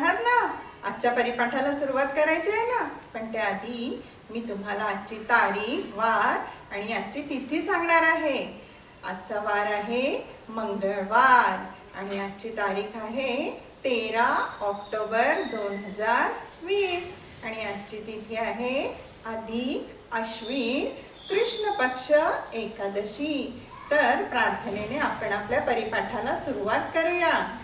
आहात ना? आजच्या परिपाठाला सुरुवात करायची आहे ना? पण त्याआधी मी तुम्हाला आजची तारीख, वार आणि आजची तिथी सांगणार आहे. आजचा वार आहे मंगळवार आणि आजची तारीख आहे 13 ऑक्टोबर 2020 आणि आजची तिथी आहे अधिक अश्विन कृष्ण पक्ष एकादशी. तर प्रार्थनेने आपण आपल्या परिपाठाला सुरुवात करूया.